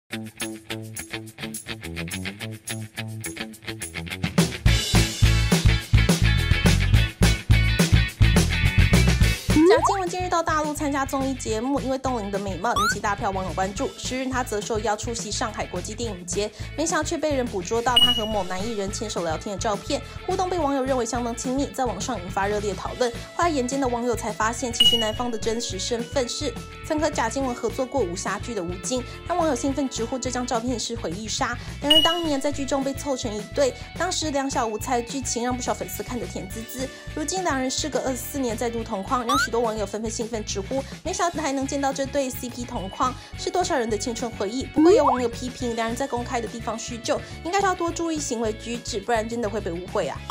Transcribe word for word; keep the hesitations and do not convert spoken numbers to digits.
贾静雯近日到大陆参加综艺节目，因为冻龄的美貌引起大票网友关注。时日，她则受邀出席上海国际电影节，没想到却被人捕捉到她和某男艺人牵手聊天的照片，互动被网友认为相当亲密，在网上引发热烈讨论。后来眼尖的网友才发现，其实男方的真实身份是曾和贾静雯合作过武侠剧的吴京，让网友兴奋直呼这张照片是回忆杀。两人当年在剧中被凑成一对，当时两小无猜的剧情让不少粉丝看得甜滋滋。如今两人事隔二十四年再度同框，让许多网友纷纷兴奋直呼，没想到还能见到这对 C P 同框，是多少人的青春回忆。不过有网友批评，两人在公开的地方叙旧，应该是要多注意行为举止，不然真的会被误会啊。